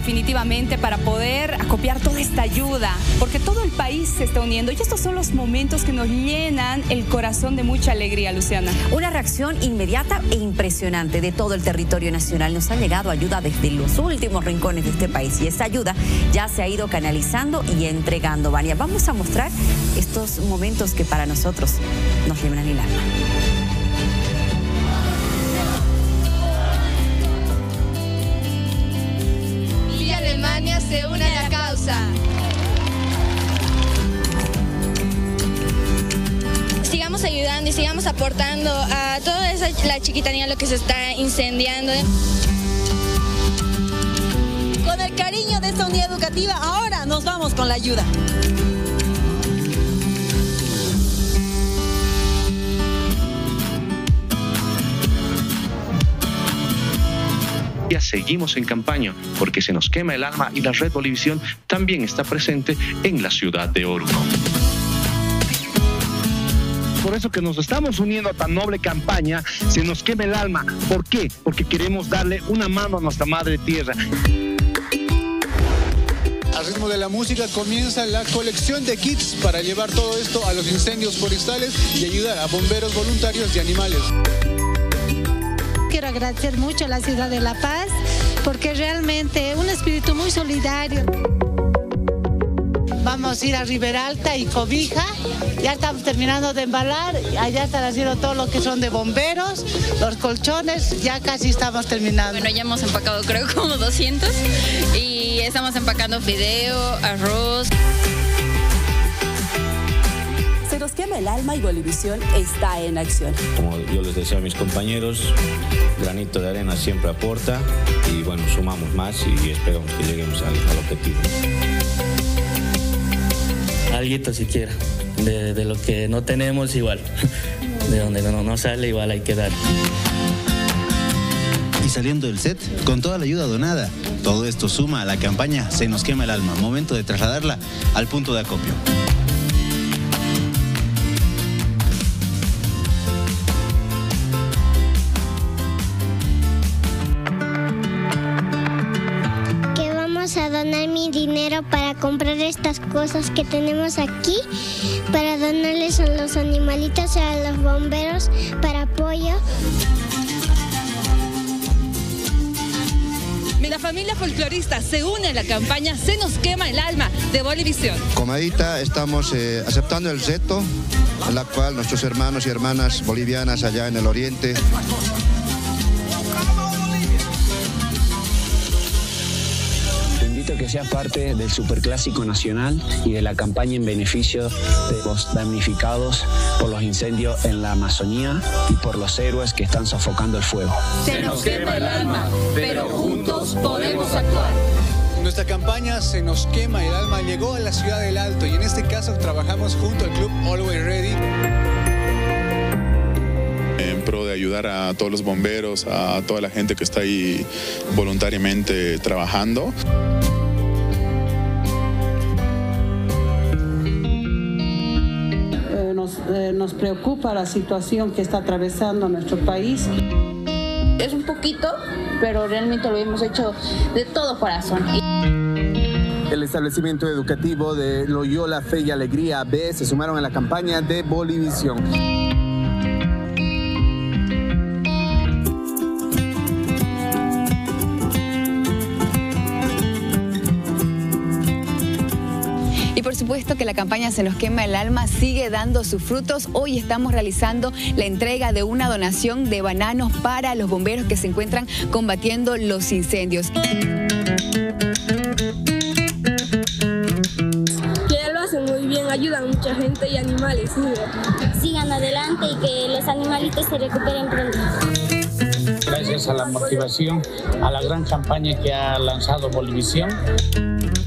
definitivamente para poder acopiar toda esta ayuda, porque todo el país se está uniendo y estos son los momentos que nos llenan el corazón de mucha alegría, Luciana. Una reacción inmediata e impresionante de todo el territorio nacional. Nos ha llegado ayuda desde los últimos rincones de este país y esa ayuda ya se ha ido canalizando y entregando. Vania, vamos a mostrar estos momentos que para nosotros nos llenan el alma. Villa Alemania se une a la causa. Sigamos ayudando y sigamos aportando a toda la Chiquitanía, lo que se está incendiando. Con el cariño de esta unidad educativa, ahora nos vamos con la ayuda. Ya seguimos en campaña porque se nos quema el alma y la Red Bolivisión también está presente en la ciudad de Oruro. Por eso que nos estamos uniendo a tan noble campaña, se nos quema el alma. ¿Por qué? Porque queremos darle una mano a nuestra madre tierra. Al ritmo de la música comienza la colección de kits para llevar todo esto a los incendios forestales y ayudar a bomberos voluntarios y animales. Quiero agradecer mucho a la ciudad de La Paz porque realmente un espíritu muy solidario. Vamos a ir a Riberalta y Cobija, ya estamos terminando de embalar, allá están haciendo todo lo que son de bomberos, los colchones, ya casi estamos terminando. Bueno, ya hemos empacado creo como 200 y estamos empacando fideo, arroz. Se nos quema el alma y Bolivisión está en acción. Como yo les decía a mis compañeros, granito de arena siempre aporta y bueno, sumamos más y esperamos que lleguemos al objetivo. Alguito siquiera, de lo que no tenemos igual, de donde no sale igual hay que dar. Y saliendo del set, con toda la ayuda donada, todo esto suma a la campaña Se nos quema el alma, momento de trasladarla al punto de acopio. A donar mi dinero para comprar estas cosas que tenemos aquí, para donarles a los animalitos y a los bomberos para apoyo. La familia folclorista se une a la campaña Se nos quema el alma de Bolivisión. Comadita, estamos aceptando el reto en la cual nuestros hermanos y hermanas bolivianas allá en el oriente que sea parte del Superclásico Nacional y de la campaña en beneficio de los damnificados por los incendios en la Amazonía y por los héroes que están sofocando el fuego. Se nos quema el alma, pero juntos podemos actuar. Nuestra campaña Se nos quema el alma llegó a la ciudad del Alto y en este caso trabajamos junto al club Always Ready. En pro de ayudar a todos los bomberos, a toda la gente que está ahí voluntariamente trabajando. Nos preocupa la situación que está atravesando nuestro país. Es un poquito, pero realmente lo hemos hecho de todo corazón. El establecimiento educativo de Loyola Fe y Alegría B se sumaron a la campaña de Bolivisión. Y por supuesto que la campaña Se nos quema el alma sigue dando sus frutos. Hoy estamos realizando la entrega de una donación de bananos para los bomberos que se encuentran combatiendo los incendios. Que lo hacen muy bien, ayudan a mucha gente y animales. Sigan adelante y que los animalitos se recuperen pronto. Gracias a la motivación, a la gran campaña que ha lanzado Bolivisión.